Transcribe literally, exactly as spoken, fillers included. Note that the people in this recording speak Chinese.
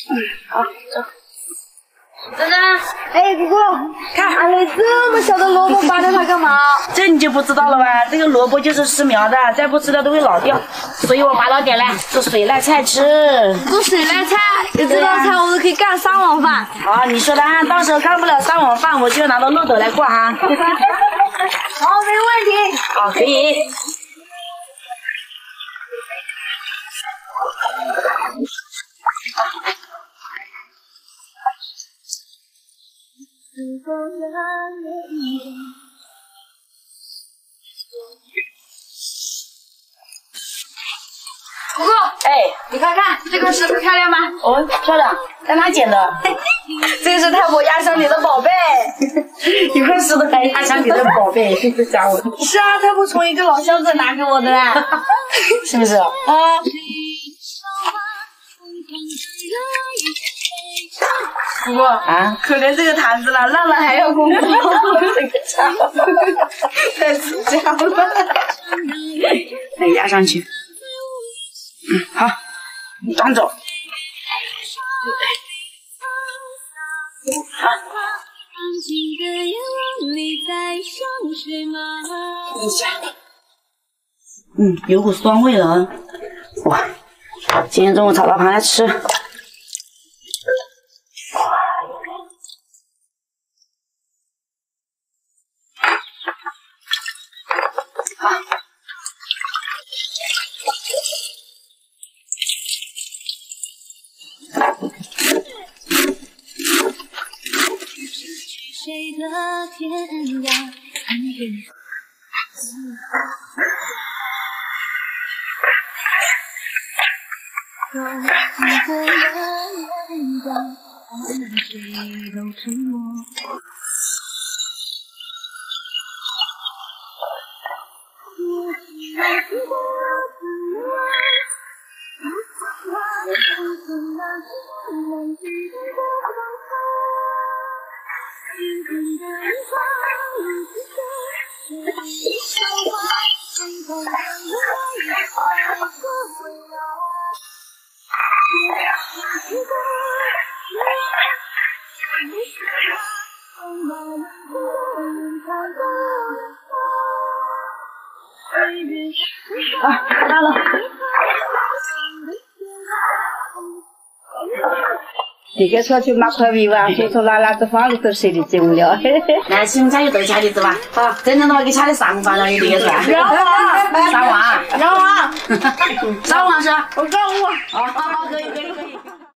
嗯，好，走。珍珍， 哎，姑姑，看，俺那这么小的萝卜扒着它干嘛？ 这你就不知道了吧？这个萝卜就是食苗的，再不吃掉都会老掉，所以我扒到点来做水菜菜吃。 做水菜菜，有这道菜我都可以干三碗饭。 好，你说的啊，到时候干不了三碗饭，我就拿到漏斗来挂啊。好，没问题。 好，可以。 姑姑，哎，你看看这个石头漂亮吗？ 哦，漂亮，在哪捡的？ 这是太婆压箱里的宝贝。 一块石头还压箱里的宝贝，这家伙。 是啊，太婆从一个老箱子拿给我的， 是不是？ 啊。姑姑啊，可怜这个坛子了，烂了还要功夫。这个家伙太死家了。 来压上去。嗯，好，你端走。好。一下。嗯，有股酸味了啊！哇，今天中午炒到螃蟹吃。好。 谁的天涯？我记得了眼光，我们谁都沉默。 啊，到了。 这个出去买块米哇，说说拉拉这房子都睡得真无聊。 来，请加油豆掐栗子吧。好，真正的话给掐的三碗了，有这个是吧？ 让我， 三碗， 让我， 三碗是？ 我告我。 好好好，可以可以可以。